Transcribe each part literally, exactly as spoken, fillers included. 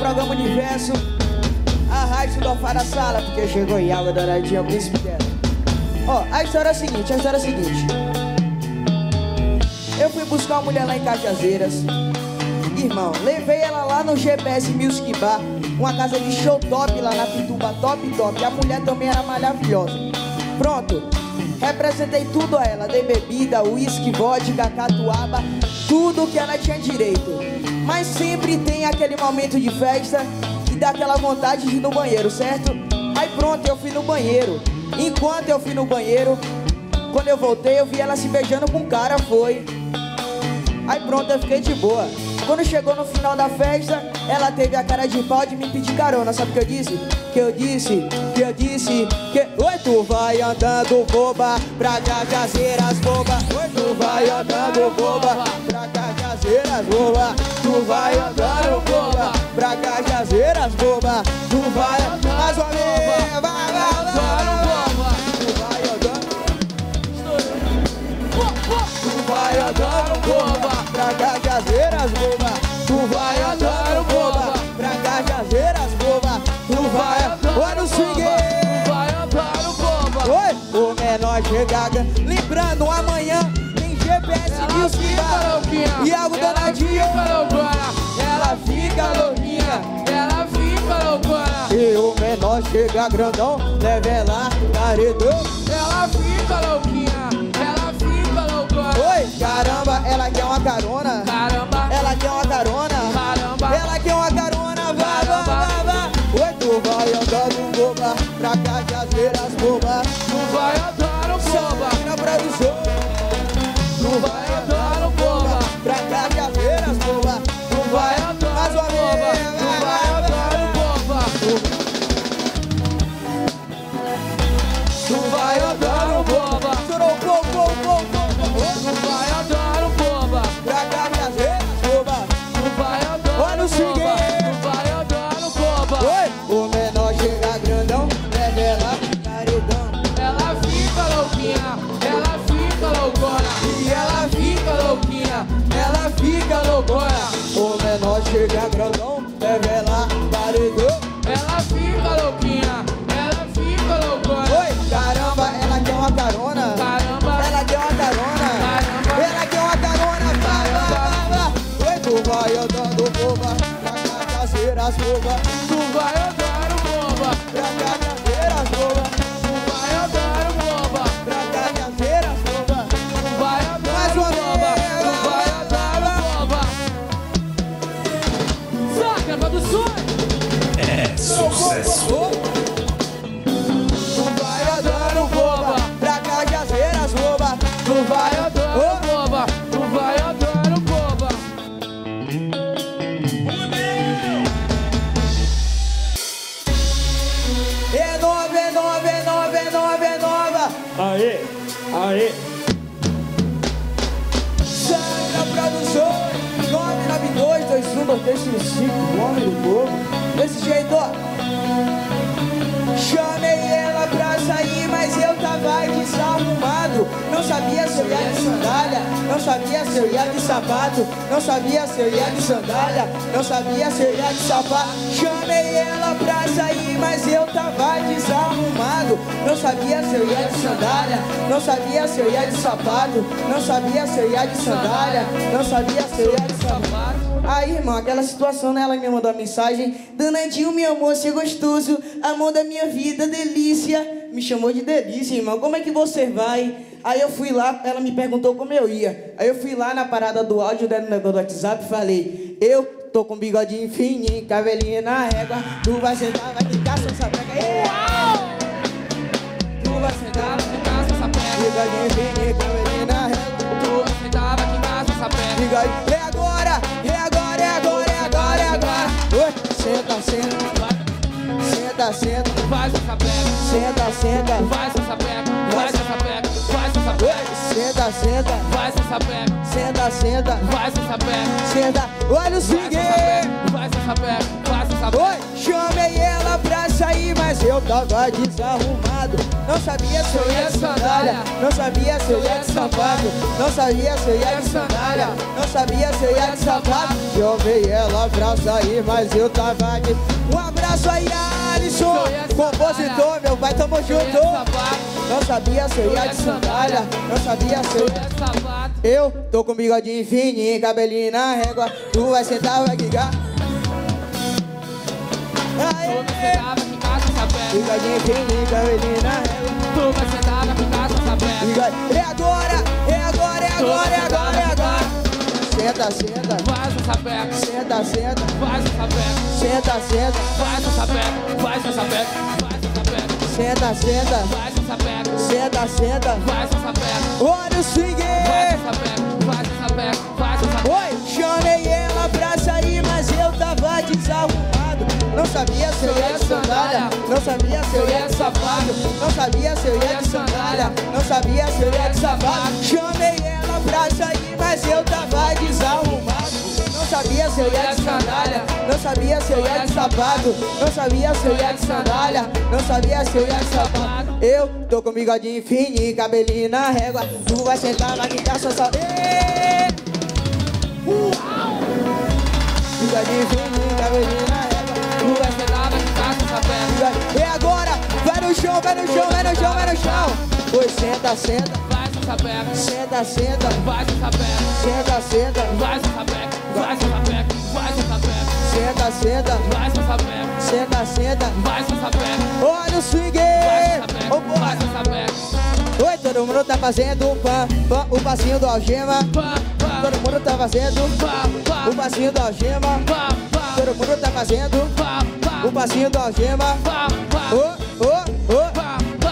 programa Universo, a rádio do Alfa da Sala, porque chegou em aula douradinha, o príncipe dela. Ó, a história é a seguinte, a história é a seguinte. Eu fui buscar uma mulher lá em Cajazeiras. Irmão, levei ela lá no G P S Music Bar, uma casa de show top lá na Pituba, top, top. A mulher também era maravilhosa. Pronto, representei tudo a ela. Dei bebida, uísque, vodka, catuaba, tudo que ela tinha direito. Mas sempre tem aquele momento de festa que dá aquela vontade de ir no banheiro, certo? Aí pronto, eu fui no banheiro. Enquanto eu fui no banheiro, quando eu voltei, eu vi ela se beijando com um cara, foi. Aí pronto, eu fiquei de boa. Quando chegou no final da festa, ela teve a cara de pau de me pedir carona. Sabe o que eu disse? Que eu disse, que eu disse que... Oi, tu vai andando boba pra Cajazeiras, boba. Oi, tu vai andando boba pra Cajazeiras, boba. Tu vai andando boba pra Cajazeiras, boba. Tu vai andando mais uma vez, vai, vai, vai. Tu vai andando, tu vai andando boba pra Cajazeiras, boba. Tu vai andando boba pra Cajazeiras, boba. Tu vai andando, olha o swing. Tu vai andando boba. Oi, o menor chegada. Lembrando, amanhã tem G P S Music Bar e algo danadinho. Ela fica louquinha, ela fica loucona. E o menor chega grandão, leva ela paredão. Ela fica louquinha, ela fica loucona. Oi, caramba, ela quer uma carona. Caramba, ela quer uma carona. Caramba, ela quer uma carona. Vai, vai, vai, vai. Oi, tu vai andando boba pra Cajazeiras, boba. Tu vai andando boba na produção. Tu vai andando boba pra Cajazeiras, boba. Tu vai andando mais uma vez. Tu vai andando boba. Tu vai andando boba. Chorou, pô, pô, pô, pô. Tu vai andando boba pra Cajazeiras, boba. Tu vai andando. Olha o swing. Tu vai andando boba. Oi, o menor chega grandão, leva ela paredão. Ela fica louquinha, ela fica loucona. E ela fica louquinha, ela fica loucona. O menor chega grandão, leva ela paredão. Ela fica louquinha, ela fica loucona. Oi, caramba, ela quer uma carona. Caramba, ela quer uma carona. Caramba, ela quer uma carona. Vai, vai, vai. Oi, tu vai andando boba pra Cajazeiras, boba. Tu vai andando boba pra Cajazeiras, boba. Tu vai andando boba pra Cajazeiras, boba. Tu vai andando mais uma boba. Tu vai andando boba. Saca, produções. É sucesso. Tu vai andando boba pra Cajazeiras, boba. Tu vai andando boba. Tu vai andando boba. É nova, é nova, é nova, é nova, é nova. Aê, aê. Sandra Produções, nove nove dois, dois um, dois três cinco cinco, nome do povo. Desse jeito, ó. Chamei ela pra sair, mas eu tava desarrumado. Não sabia se eu ia de sandália, não sabia se eu ia de sapato, não sabia se eu ia de sandália, não sabia se eu ia de sapato. Chamei ela pra sair, mas eu tava desarrumado. Não sabia se eu ia de sandália, não sabia se eu ia de sapato, não sabia se eu ia de sandália, não sabia se eu ia de sapato. Aí, irmão, aquela situação, né? Ela me mandou uma mensagem: Danadinho, meu amor, você é gostoso, amor da minha vida, delícia. Me chamou de delícia, irmão. Como é que você vai? Aí eu fui lá, ela me perguntou como eu ia. Aí eu fui lá na parada do áudio dela no negócio do WhatsApp e falei: eu tô com bigodinho fininho, cabelinho na régua. Tu vai sentar, vai ficar só sapeca. Uau! Tu vai sentar, vai ficar só sapeca. Bigodinho fininho, cabelinho na régua. Tu vai sentar, vai ficar só sapeca. Bigodinho. É agora, é agora, é agora, é agora, é agora. Oi, senta, senta. Senta, senta, faz essa pega. Senta, senta, faz essa pega. Faz essa pega, faz essa pega. Senta, senta, faz essa pega. Senta, senta, faz essa pega. Senta, olha o swing. Faz essa pega, faz essa Oi, chamei ela pra sair, mas eu tava desarrumado. Não sabia se eu ia de sandália, não sabia se eu ia de sapato, não sabia se eu ia de sandália, não sabia se eu ia de sapato. Chamei ela pra sair, mas eu tava de... Um abraço aí, Alisson, compositor, meu pai, tamo junto. Não sabia se eu ia de sandália, não sabia se eu ia de sapato. Eu tô com bigodinho fininho, cabelinho na régua, tu vai sentar, vai quicar. Tu vai sentar, vai ficar com essa perna. Bigodinho fininho, cabelinho na régua. Tu vai sentar, vai ficar com essa perna. É agora, é agora, é agora, é agora, é agora. Senta, senta. Faz essa perna. Senta, senta. Faz essa perna. Senta, senta. Faz essa perna. Faz essa perna. Faz essa perna. Senta, senta. Faz essa perna. Senta, senta. Faz essa perna. Olha o swing. Faz essa perna. Faz essa perna. Faz essa perna. Oi, chamei ela pra sair, mas eu tava desarrumado. Não sabia se eu ia de sandália, não sabia se eu ia de sapato, não sabia se eu ia de sandália, não sabia se eu ia de sapato. Chamei ela pra sair, mas eu tava desarrumado. Não sabia se eu ia de sandália, não sabia se eu ia de sapato, não sabia se eu ia de sandália, não sabia se eu ia de sapato. Eu tô com bigodinho fininho, cabelinho na régua, tu vai sentar, vai quicar só só. Bigodinho fininho, cabelinho na régua. Tu vai sentar, vai ficar com essa perna. E agora, vai no chão, vai no chão, vai no chão, vai no chão. Oi, senta, senta. Faz essa perna. Senta, senta. Faz essa perna. Senta, senta. Faz essa perna. Faz essa perna. Faz essa perna. Senta, senta. Faz essa perna. Senta, senta. Faz essa perna. Olha o swing. Faz essa perna. Oi, todo mundo tá fazendo pá, pá, o passinho do algema. Todo mundo tá fazendo o passinho do algema. Todo mundo tá fazendo o passinho do algema. Oh, oh, oh.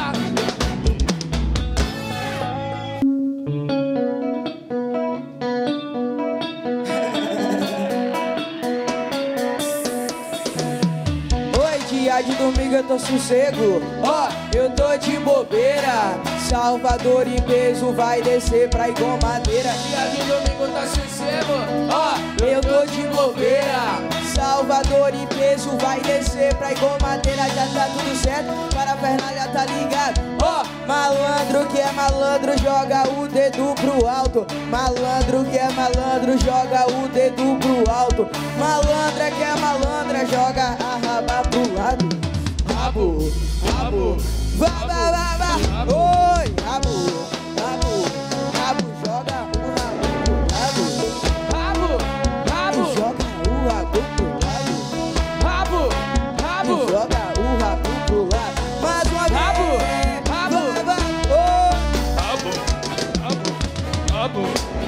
Oi, dia de domingo eu tô sossego. Ó, oh, eu tô de bobeira. Salvador e peso vai descer pra Igual Madeira. Dia de domingo tá sossego. Ó, oh, eu tô de bobeira. Salvador e peso vai descer pra Igual Madeira. Já tá tudo certo, para a Fernalha tá ligado. Ó, oh, malandro que é malandro joga o dedo pro alto. Malandro que é malandro joga o dedo pro alto. Malandra que é malandra joga a raba pro lado. Rabo, rabo, vá, vá, vá, vá. Oi, rabo, rabo, rabo, joga o rabo pro lado. Rabo, rabo, joga o rabo pro lado. Rabo, rabo, joga o rabo pro lado. Mais uma vez. Rabo, rabo, vá, vá. Oh. Rabo, rabo, rabo.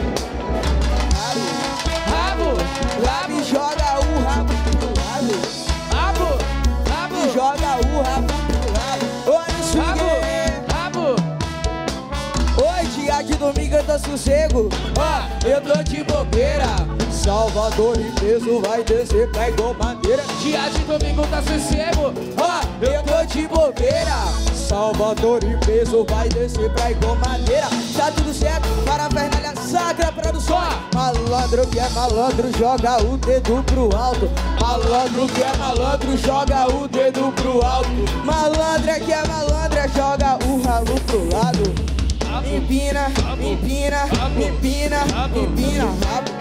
rabo, Rabo, joga o rabo pro lado. rabo, rabo, Joga o rabo pro lado. Olha o swing. rabo. Oi, dia de domingo eu tô sossego. Ó, eu tô de bobeira. Salvador e peso vai descer pra Igual Madeira. Dia de domingo tá sossego. Ó, eu tô de bobeira. Salvador e peso vai descer pra Igual Madeira. Tá tudo certo, para a Fernalha Sacra Produções. Malandro que é malandro joga o dedo pro alto. Malandro que é malandro joga o dedo pro alto. Malandra que é malandra joga o rabo pro lado. Empina, empina, empina, empina o rabo.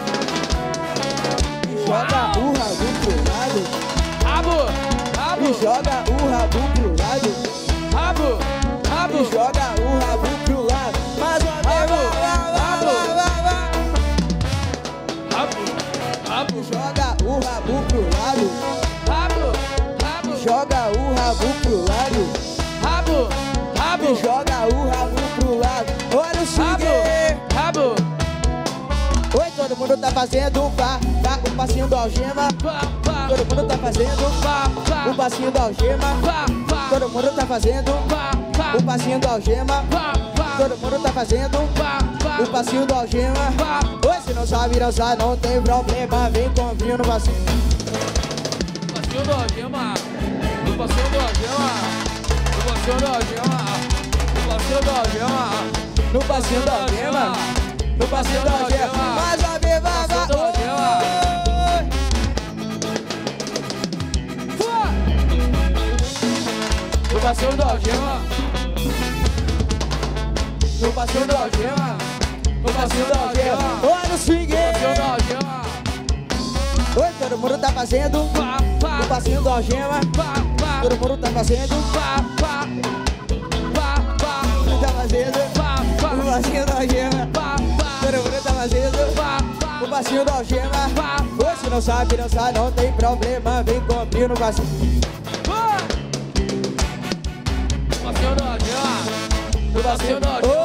Joga o rabo pro lado. Rabo, E rabo, joga o rabo pro lado. rabo, E rabo. joga o rabo pro lado. Mais uma vez, Rabo, vá, vá, rabo. vá, vá, vá. Rabo, rabo. Joga o rabo pro lado. Rabo, rabo, Joga o rabo pro lado. rabo, E rabo, joga o rabo pro lado. Olha o swing. rabo, Oi, todo mundo tá fazendo o pá, pá, o passinho do algema. pá, pá, Todo mundo tá fazendo pá, pá, o passinho do algema. pá, pá, Todo mundo tá fazendo pá, pá, o passinho do algema. pá, pá, Todo mundo tá fazendo pá, pá, o passinho do algema. pá. Oi, se não sabe dançar, não tem problema. Vem com vinho no passinho. Passinho do algema, o passinho do algema, o passinho do algema, o passinho do algema, No passinho do algema. No passinho do algema. Mais uma vez, vá, vá. Passinho do algema. passinho da algema. No passinho da algema. No passinho da algema. Olha o swing. Passinho da algema. Oi, todo mundo tá fazendo Pá, pá, o passinho da algema. pá, pá, Todo mundo tá fazendo, pá, pá, pá, pá, tá fazendo pá, pá, o passinho da algema. pá, pá, Todo mundo tá fazendo pá, pá, o passinho da algema. pá, Oi, se não sabe dançar, não tem problema. Vem comigo no passinho. pá. Passinho da algema. No passinho da algema.